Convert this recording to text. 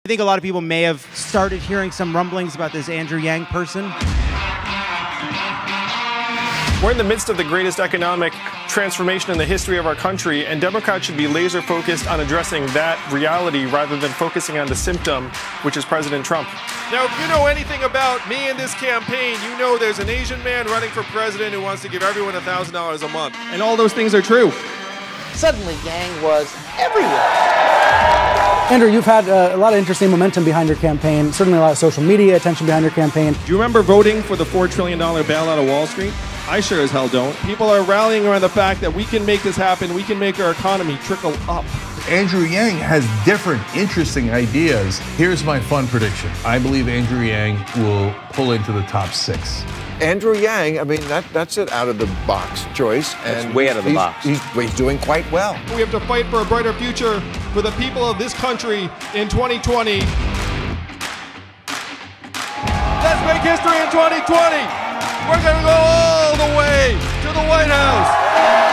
I think a lot of people may have started hearing some rumblings about this Andrew Yang person. We're in the midst of the greatest economic transformation in the history of our country, and Democrats should be laser focused on addressing that reality rather than focusing on the symptom, which is President Trump. Now, if you know anything about me and this campaign, you know there's an Asian man running for president who wants to give everyone $1,000 a month. And all those things are true. Suddenly, Yang was everywhere. Andrew, you've had a lot of interesting momentum behind your campaign, certainly a lot of social media attention behind your campaign. Do you remember voting for the $4 trillion bailout of Wall Street? I sure as hell don't. People are rallying around the fact that we can make this happen. We can make our economy trickle up. Andrew Yang has different, interesting ideas. Here's my fun prediction. I believe Andrew Yang will pull into the top 6. Andrew Yang, I mean, that's an out-of-the-box choice. And way out of the box. He's doing quite well. We have to fight for a brighter future for the people of this country in 2020. Let's make history in 2020. We're going to go all the way to the White House.